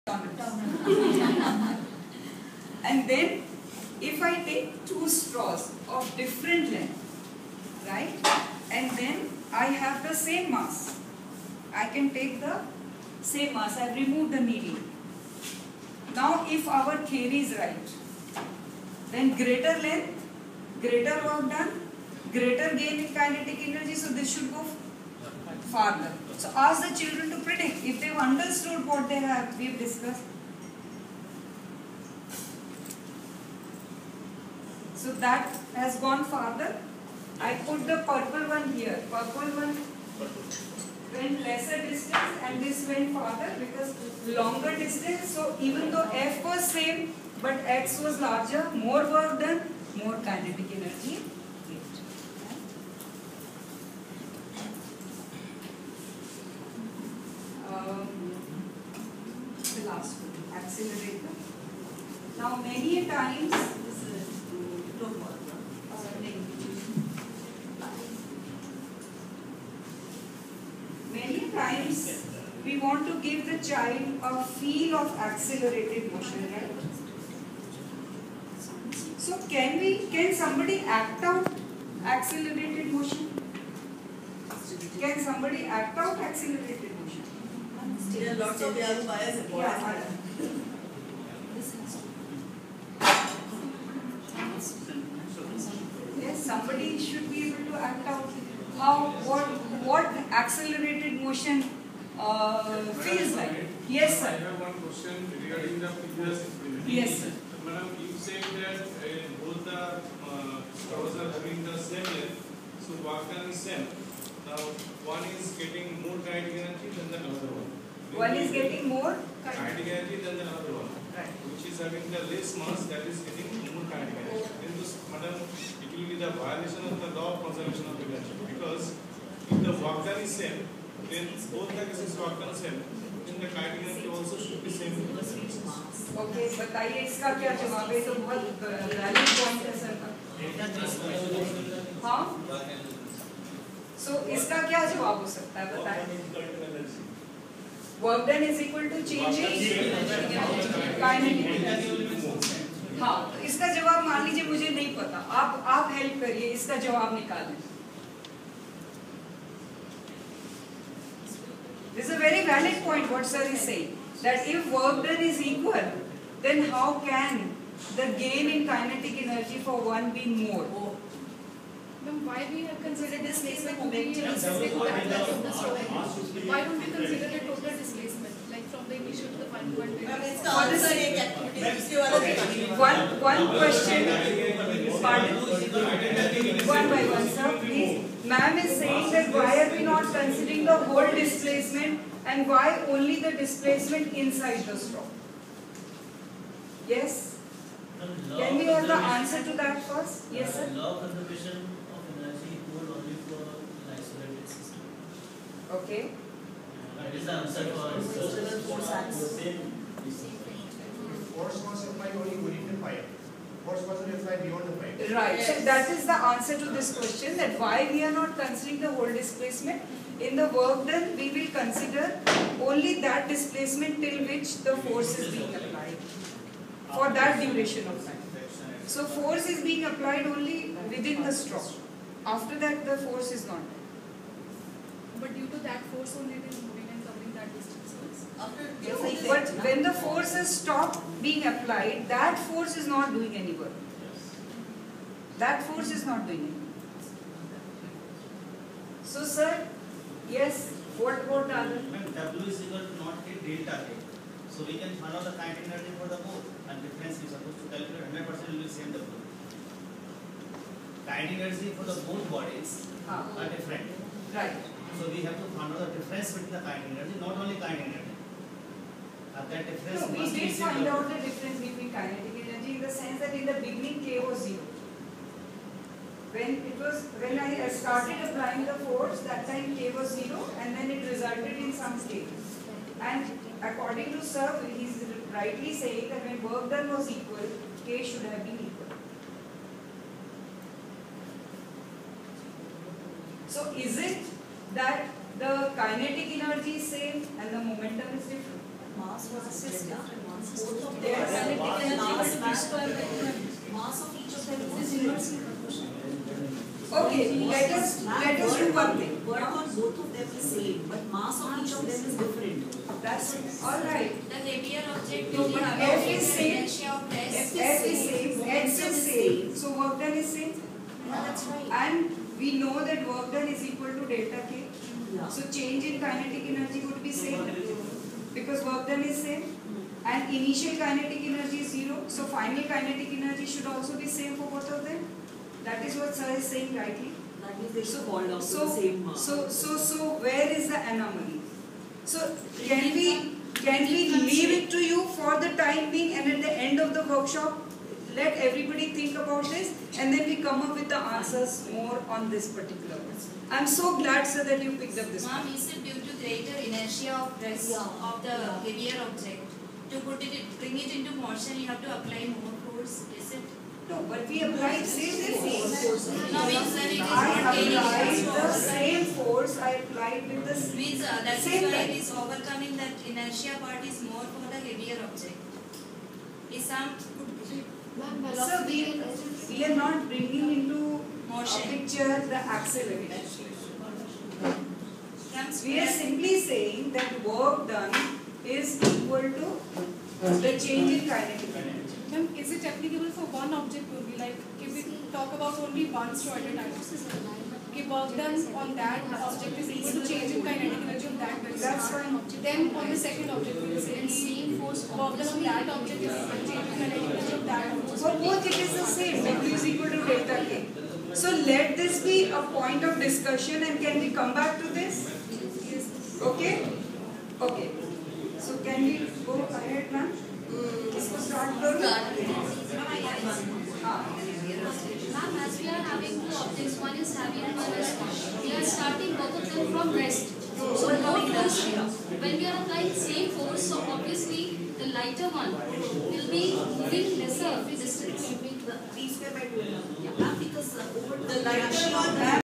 And then if I take two straws of different length, right, and then I have the same mass, I can take the same mass. I have removed the needle. Now if our theory is right, then greater length, greater work done, greater gain in kinetic energy, so this should go farther. So ask the children to predict if they've understood what we've discussed. So that has gone farther. I put the purple one here. Purple one went lesser distance and this went farther because longer distance. So even though F was same but X was larger, more work done, more kinetic energy. The last one, accelerator. Now many times we want to give the child a feel of accelerated motion, right? So can somebody act out accelerated motion? Can somebody act out accelerated motion? There are lots of young bias in Yes, somebody should be able to act out what accelerated motion feels like. Yes, sir. I have one question regarding the previous experiment. Yes, sir. Madam, you said that both the straws are having the same length, so work done is same. Now, one is getting more kinetic energy than the other one. One is getting more kinetic energy than the other one, right, which is having the less mass, that is getting more kinetic energy. Then this, madam, it will be the violation of the law of conservation of energy, because if the work done is same, then both the cases work done same, then the kinetic energy also should be same. Okay, बताइए इसका क्या जवाब है? तो बहुत valid point है sir का. हाँ, सो इसका क्या जवाब हो सकता है बताएं? Work done is equal to change in kinetic energy. हाँ, तो इसका जवाब मान लीजिए मुझे नहीं पता, आप हेल्प करिए, इसका जवाब निकालें. This is a very valid point what sir is saying, that if work done is equal, then how can the gain in kinetic energy for one be more? Ma'am, why we have considered displacement to be specific to the angle of the straw? Why don't we consider the total displacement, like from the initial to the final point? For this one question, pardon? One by one, sir, please. Ma'am is saying that why are we not considering the whole displacement and why only the displacement inside the straw? Yes? Can we have the answer to that first? Yes, sir? Law of conservation of energy hold only for an isolated system. Okay. That is the answer for Force was applied only within the pipe. Force wasn't applied beyond the pipe. Right. So that is the answer to this question, that why we are not considering the whole displacement. In the work done, we will consider only that displacement till which the force is being applied for that duration of time. So force is being applied only within the straw. After that, the force is not there. But due to that force only it is moving and covering that distance. But when the force has stopped being applied, that force is not doing any work. That force is not doing any work. So sir, yes, what about other? W is equal to not K delta K. So we can find out the kinetic energy for the both, and difference we supposed to calculate 100% will be same W. Kinetic energy for the both bodies are different. Right. So we have to find out the difference between the kinetic energy, not only kinetic energy. That difference No, we must be did same find W. out the difference between kinetic energy in the sense that in the beginning K was 0. When I started applying the force, that time K was 0 and then it resulted in some K. And according to sir, he is rightly saying that when work done was equal, K should have been equal. So is it that the kinetic energy is same and the momentum is different? Mass versus delta. Both of them Yes. are kinetic energy. Mass of each of them is inversely proportional. Okay, let us do one thing. Work on both of them is same, but mass of each of them is different. That's all right. The heavier object No, will but have F a is greater same. inertia of rest. F is same, X is same, so work done is same. That's right. And we know that work done is equal to delta K. Yeah. So change in kinetic energy would be same because work done is same. And initial kinetic energy is 0. So final kinetic energy should also be same for both of them. That is what sir is saying rightly. That means they should fall down to So, the same mass. so where is the anomaly? So can we leave it to you for the time being, and at the end of the workshop, let everybody think about this, and then we come up with the answers more on this particular one. I'm so glad, sir, that you picked up this Ma'am, one. is it due to greater inertia of rest of the heavier object? To bring it into motion, you have to apply more force, is it? No, but we applied same force. No, means that it is I not gaining applied its the force. same force. I applied with the Means that is Same why time. it is overcoming that inertia part is more for the heavier object. Is some So we are not bringing into Motion. picture the acceleration. comes We are simply saying that work done is equal to the change in kinetic energy. Ma'am, is it applicable for one object only? Like, if we talk about only one straw at a time, if work done on that object is equal to change in kinetic energy of that very That's straw. fine. Then on the second object, we will say same force work done on that object is equal to change in kinetic energy of that force. For both it is the same, W is equal to delta K. So let this be a point of discussion, and can we come back to this? Okay? Okay. So can we go ahead, ma'am? इसको start करो? हाँ. Ma'am, as we are having two objects, one is heavy and one is light, we are starting both of them from rest. So no force, when we are applying same force, so obviously the lighter one will be moving lesser distance. P square by 2. Yeah, because over The lighter one